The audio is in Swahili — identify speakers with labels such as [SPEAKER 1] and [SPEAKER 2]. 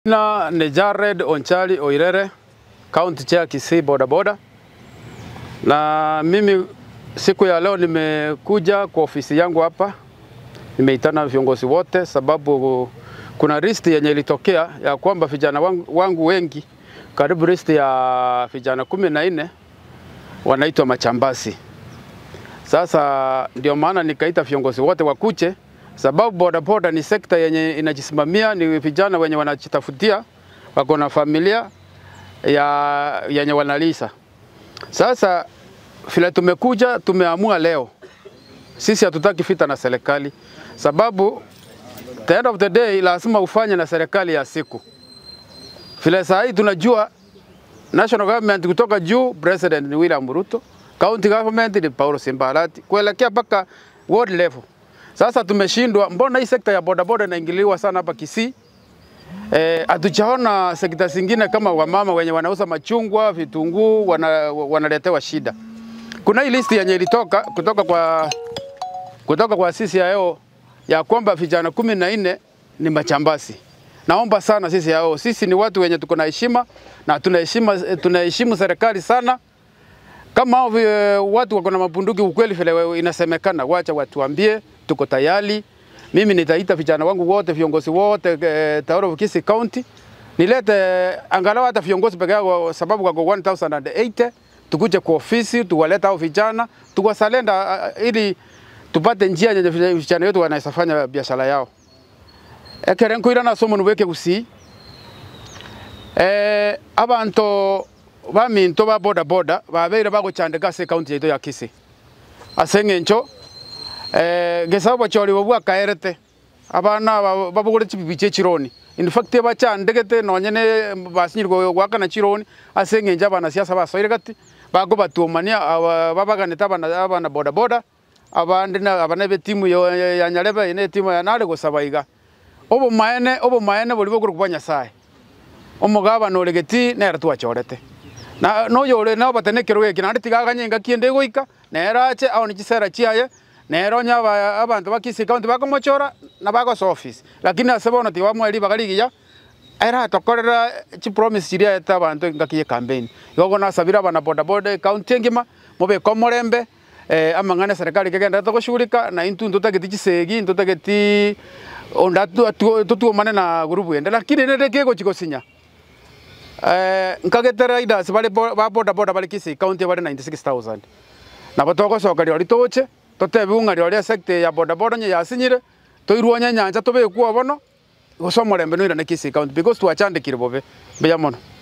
[SPEAKER 1] Na ni Jared Onchari Oirere, County Chair Kisii Bodaboda. Na mimi siku ya leo nimekuja kwa ofisi yangu hapa. Nimeitana viongozi wote sababu kuna listi yenye ilitokea ya kwamba vijana wangu wengi, karibu listi ya vijana 14 wanaitwa machambasi. Sasa ndio maana nikaita viongozi wote wakuche, sababu bodaboda ni sekta yenye inajisimamia, ni vijana wenye wanajitafutia, wako na familia yenye wanalisa. Sasa vile tumekuja, tumeamua leo sisi hatutaki vita na serikali, sababu the end of the day lazima ufanye na serikali ya siku. Vile saa hii tunajua national government kutoka juu, President ni William Ruto, county government ni Paulo Simbarati, kuelekea mpaka world level. Sasa tumeshindwa, mbona hii sekta ya bodaboda inaingiliwa sana hapa Kisii? Hatujaona sekta zingine kama wamama wenye wanauza machungwa, vitunguu, wanaletewa shida. Kuna hii listi yenye ilitoka kutoka kwa sisi ya kwamba vijana 14 ni machambasi. Naomba sana sisi ni watu wenye tuko na heshima na tunaheshimu serikali sana. Kama watu wako na mabunduki ukweli vile inasemekana, wacha watuambie, tuko tayari. Mimi nitaita vijana wangu wote, viongozi wote Tauro Kisii County. Nilete angalau hata viongozi peke yao sababu kwa 1080 tukuje kwa ofisi, tuwaleta hao vijana, tuwasalenda ili tupate njia yenye vijana wetu wanaweza fanya biashara yao. Ekerenko ila na somo nubeke Kisii. Abantu baminto ba bodaboda babere baguchandika se county yetu ya Kisii. Asengencho gesabo chori bobwa kaerete abana babugure chibibiche chironi. In fact bachandegete nonyene basinyirwa gwakana chironi asengenja abana siasa basoire gati bago batumania babaganeta abana bodaboda abana betimu ya Nyarebe ine timu ya nale gusabaiga obo maene boli boguru kubanya sae omugaba noregeti nera twachorete na no yore na batenekero yeki na tigaganyenga kiende goika nerache aho ni kisera chiaye neronya abantu bakisi county bakomochora na bago office lakini asebona ti bamweli bagaligiya era tokorera chi promise chiria eta abantu ngakiye campaign yogo na sabira abana bodaboda county ngima mobe komorembe amangana serikali kegenda togoshurika na intu ndotageti chisegi ndotageti ondatu tutuomane na grupu ende lakini nende kego chikosinya nkagetera idas bale ba bodaboda bale Kisii county bale 96,000 na batoko soka ri toche totebe ungari ori sekta ya bodaboda nya yasinyire toiruonya nyanja tobe kuwa bono gosomorembe no ira na Kisii county because tuachandikire bobe beya mono.